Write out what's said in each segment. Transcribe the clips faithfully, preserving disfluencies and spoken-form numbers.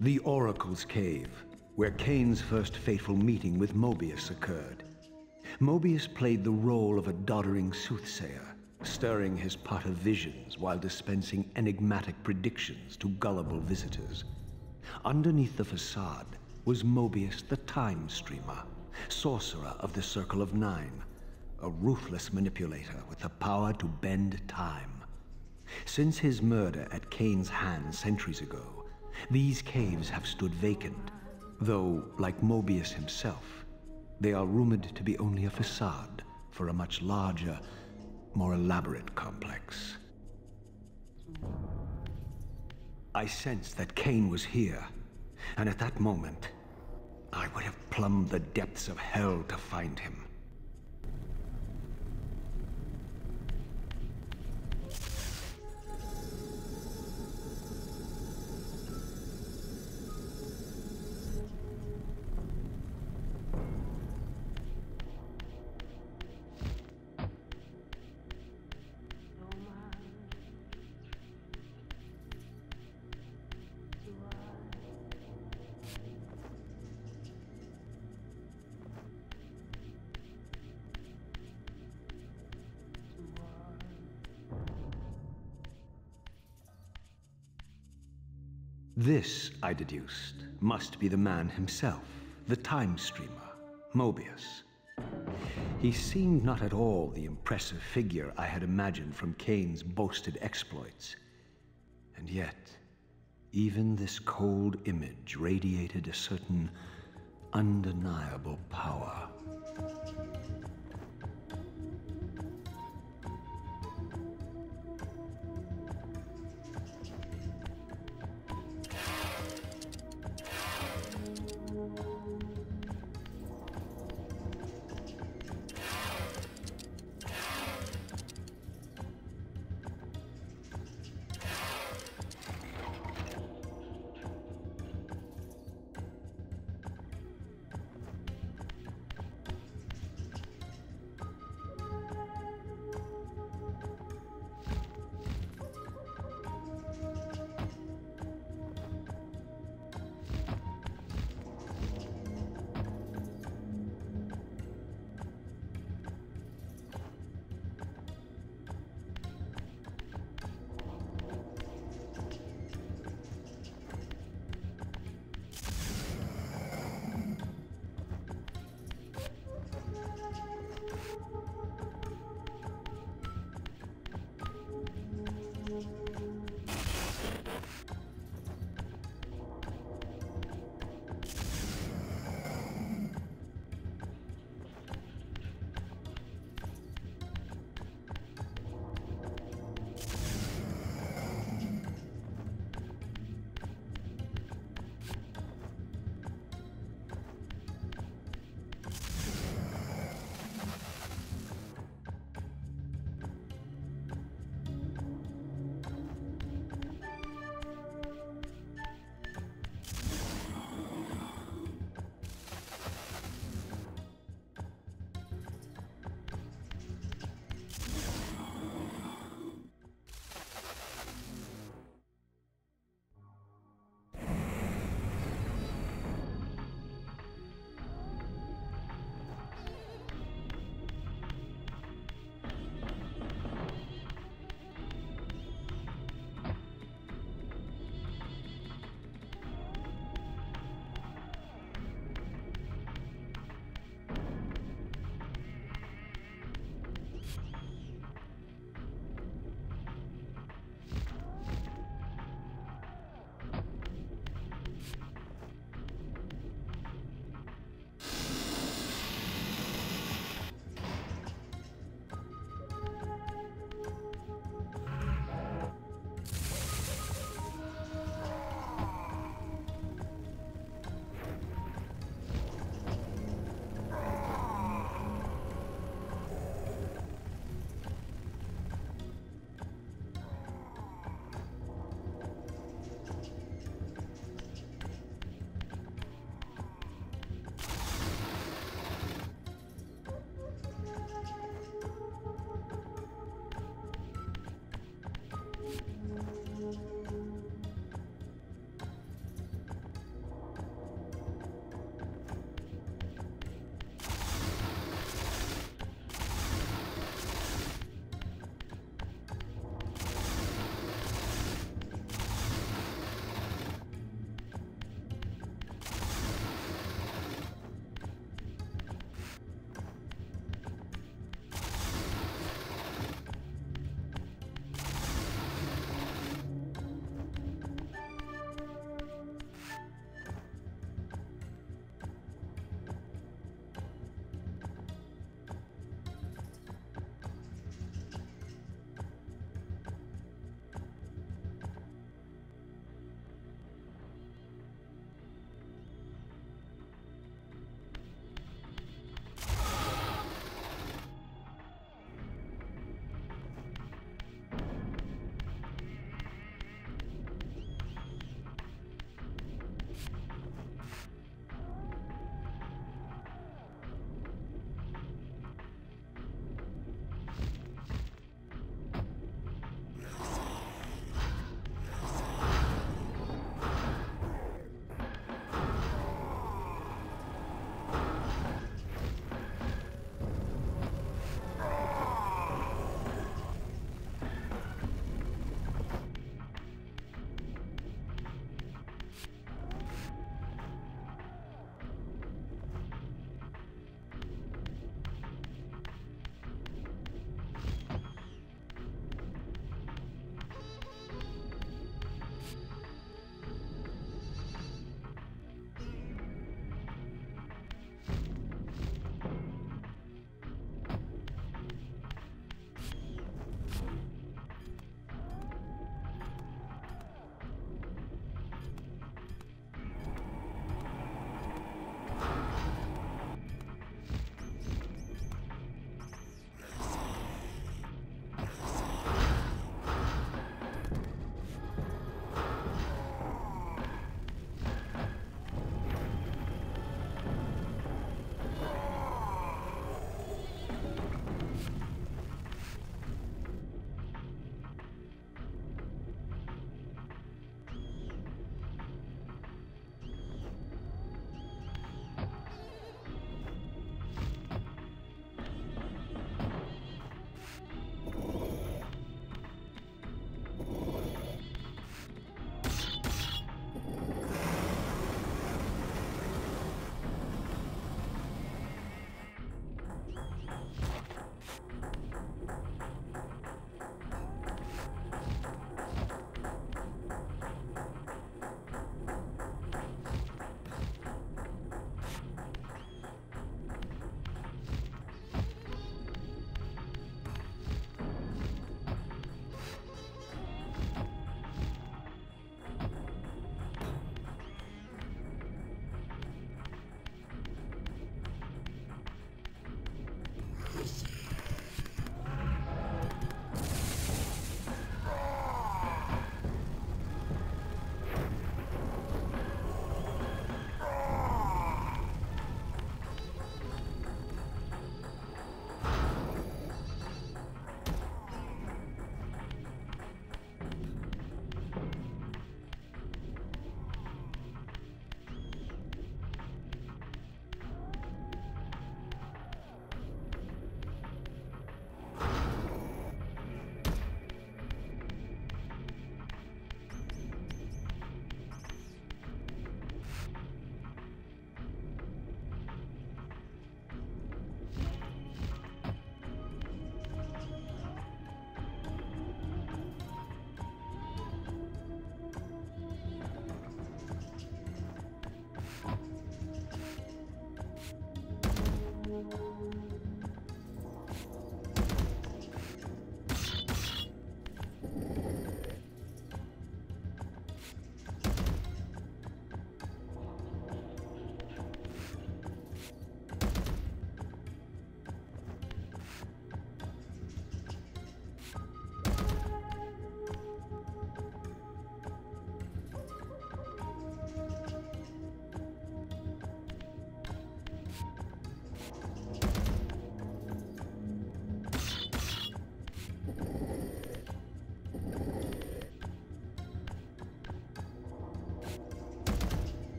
The Oracle's Cave, where Kain's first fateful meeting with Mobius occurred. Mobius played the role of a doddering soothsayer, stirring his pot of visions while dispensing enigmatic predictions to gullible visitors. Underneath the facade was Mobius the Time Streamer, sorcerer of the Circle of Nine, a ruthless manipulator with the power to bend time. Since his murder at Kain's hands centuries ago, these caves have stood vacant, though, like Mobius himself, they are rumored to be only a facade for a much larger, more elaborate complex. I sensed that Kain was here, and at that moment, I would have plumbed the depths of hell to find him. This, I deduced, must be the man himself, the Time Streamer, Mobius. He seemed not at all the impressive figure I had imagined from Kain's boasted exploits. And yet, even this cold image radiated a certain undeniable power.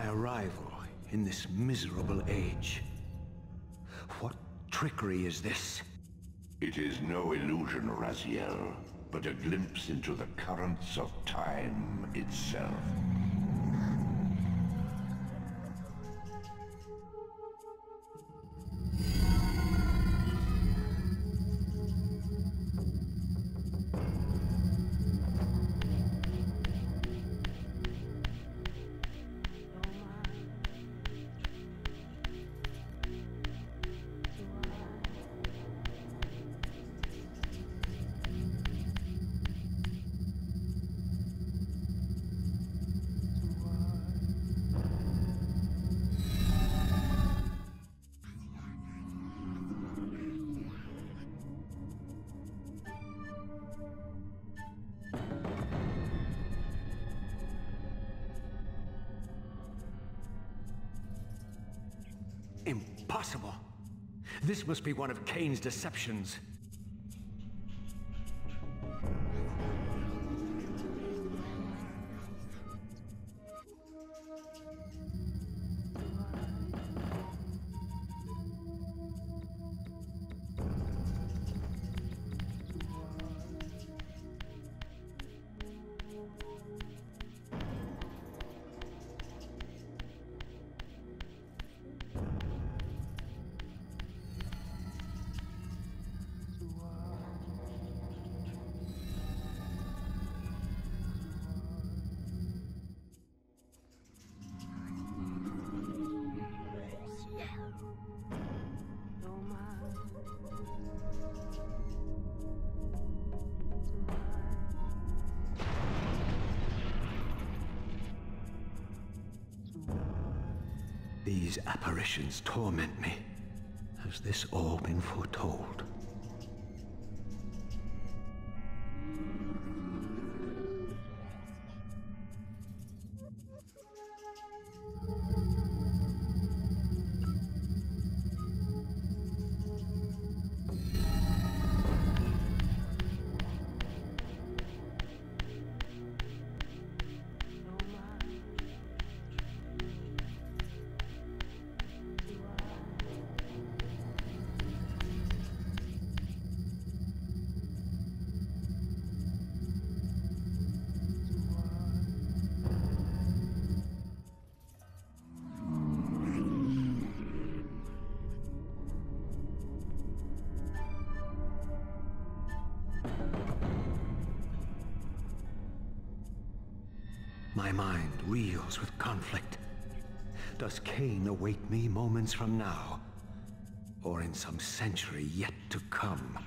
my arrival in this miserable age. What trickery is this? It is no illusion, Raziel, but a glimpse into the currents of time itself. Impossible! This must be one of Kain's deceptions. These apparitions torment me. Has this all been foretold? My mind reels with conflict. Does Kain await me moments from now? Or in some century yet to come?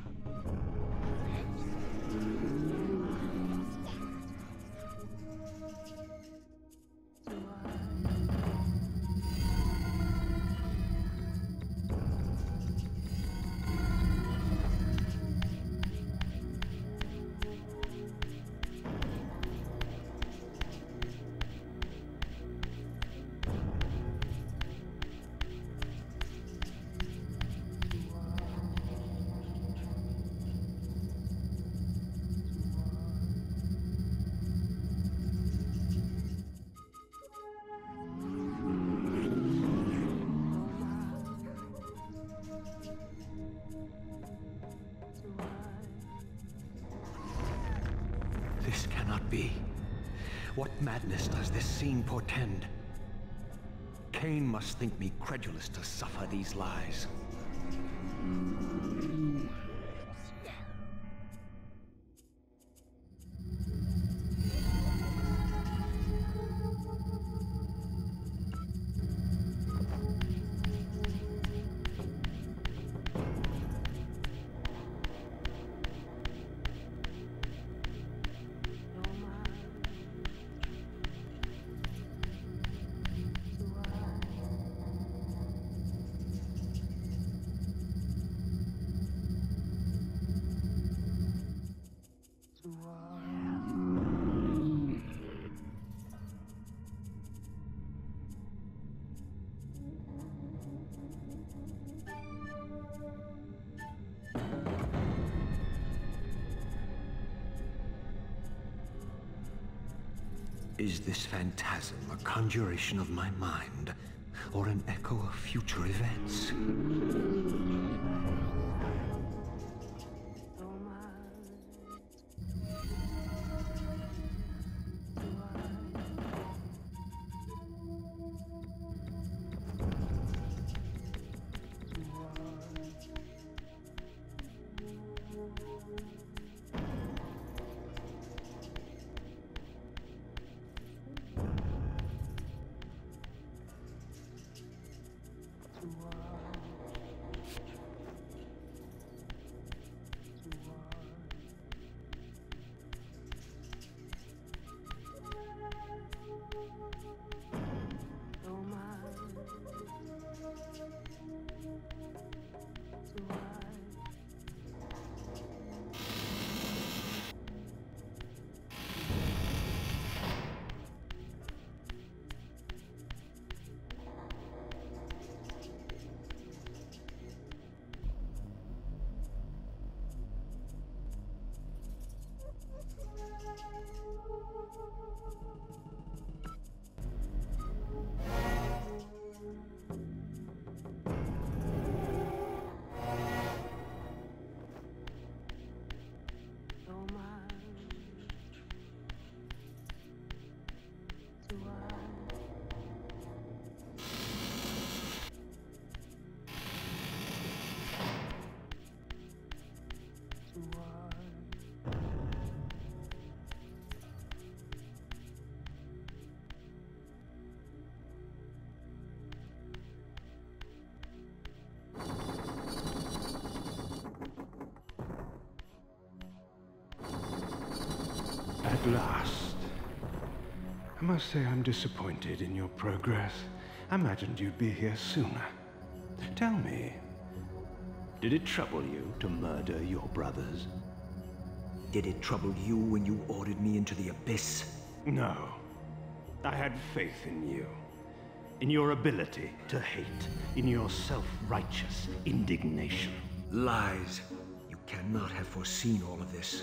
This cannot be. What madness does this scene portend? Kain must think me credulous to suffer these lies. Is this phantasm a conjuration of my mind, or an echo of future events? At last. I must say I'm disappointed in your progress. I imagined you'd be here sooner. Tell me, did it trouble you to murder your brothers? Did it trouble you when you ordered me into the Abyss? No. I had faith in you. In your ability to hate. In your self-righteous indignation. Lies. You cannot have foreseen all of this.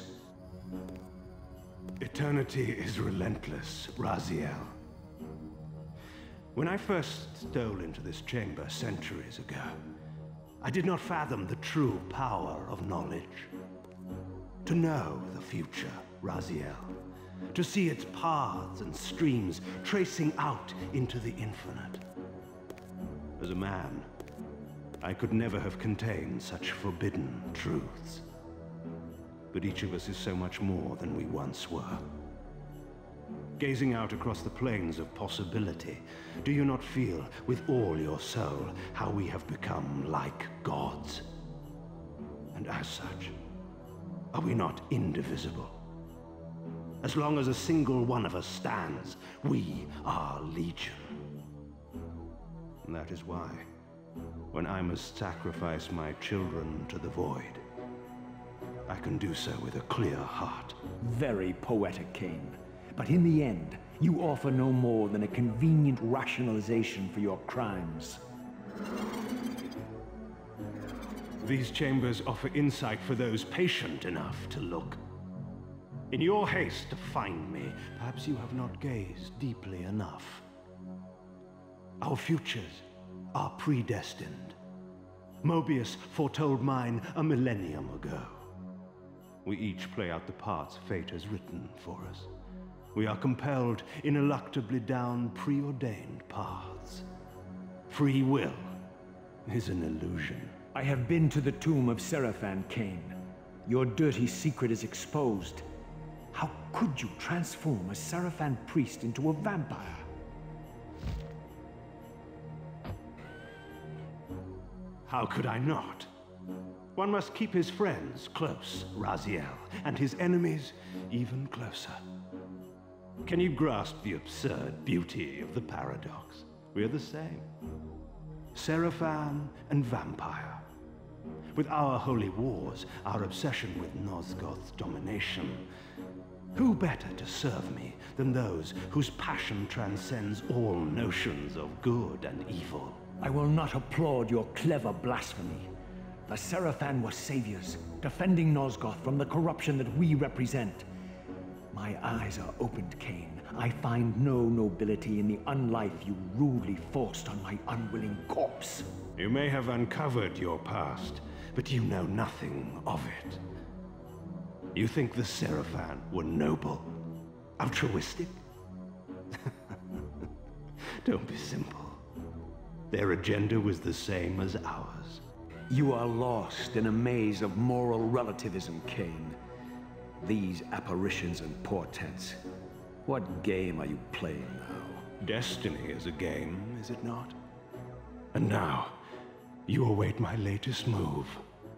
Eternity is relentless, Raziel. When I first stole into this chamber centuries ago, I did not fathom the true power of knowledge. To know the future, Raziel. To see its paths and streams tracing out into the infinite. As a man, I could never have contained such forbidden truths. But each of us is so much more than we once were. Gazing out across the plains of possibility, do you not feel with all your soul how we have become like gods? And as such, are we not indivisible? As long as a single one of us stands, we are legion. And that is why, when I must sacrifice my children to the void, I can do so with a clear heart. Very poetic, Kain. But in the end, you offer no more than a convenient rationalization for your crimes. These chambers offer insight for those patient enough to look. In your haste to find me, perhaps you have not gazed deeply enough. Our futures are predestined. Mobius foretold mine a millennium ago. We each play out the parts fate has written for us. We are compelled ineluctably down preordained paths. Free will is an illusion. I have been to the tomb of Seraphan, Kain. Your dirty secret is exposed. How could you transform a Seraphan priest into a vampire? How could I not? One must keep his friends close, Raziel, and his enemies even closer. Can you grasp the absurd beauty of the paradox? We are the same. Seraphan and vampire. With our holy wars, our obsession with Nosgoth's domination, who better to serve me than those whose passion transcends all notions of good and evil? I will not applaud your clever blasphemy. The Seraphan were saviors, defending Nosgoth from the corruption that we represent. My eyes are opened, Kain. I find no nobility in the unlife you rudely forced on my unwilling corpse. You may have uncovered your past, but you know nothing of it. You think the Seraphan were noble, altruistic? Don't be simple. Their agenda was the same as ours. You are lost in a maze of moral relativism, Kain. These apparitions and portents. What game are you playing now? Destiny is a game, is it not? And now, you await my latest move.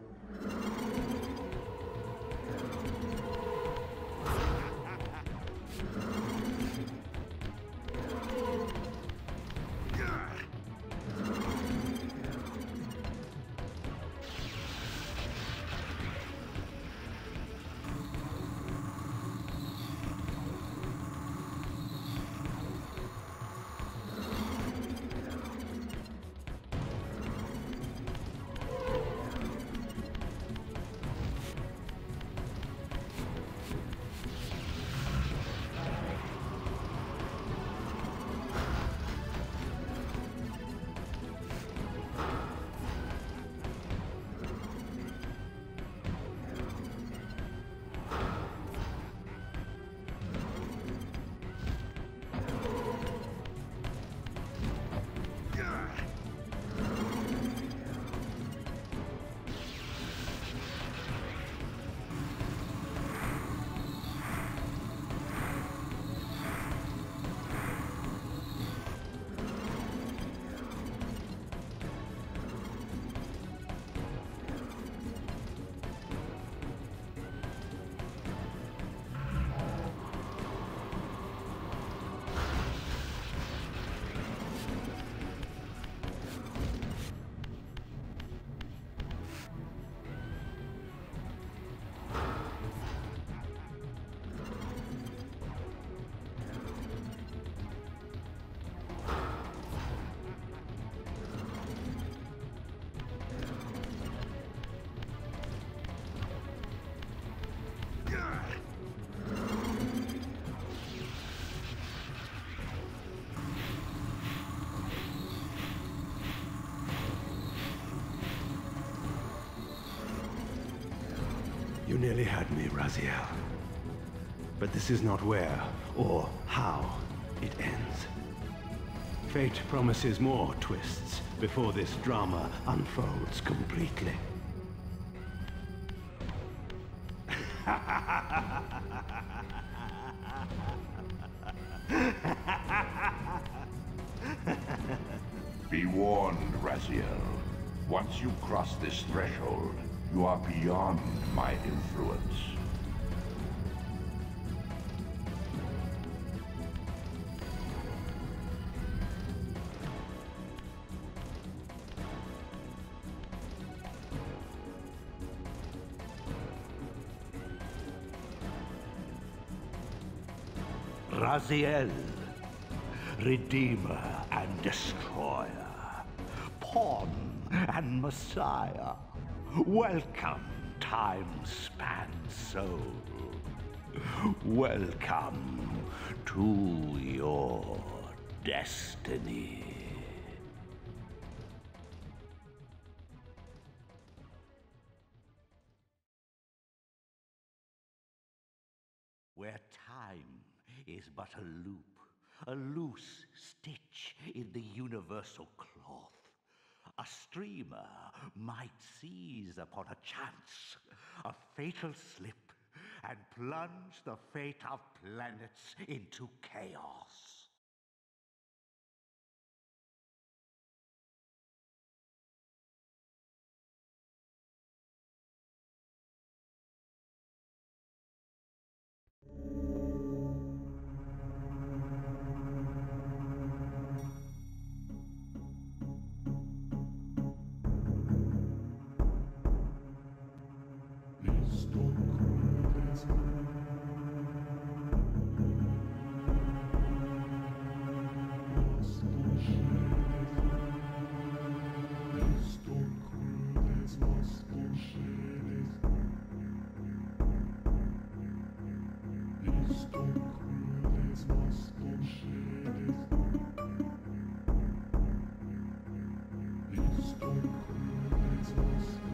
You nearly had me, Raziel. But this is not where or how it ends. Fate promises more twists before this drama unfolds completely. Be warned, Raziel. Once you cross this threshold, you are beyond my influence. Raziel, Redeemer and Destroyer, Pawn and Messiah. Welcome, time-span soul. Welcome to your destiny. Where time is but a loop, a loose stitch in the universal cloth. A streamer might seize upon a chance, a fatal slip, and plunge the fate of planets into chaos. destroyed the Queen of Peninsula.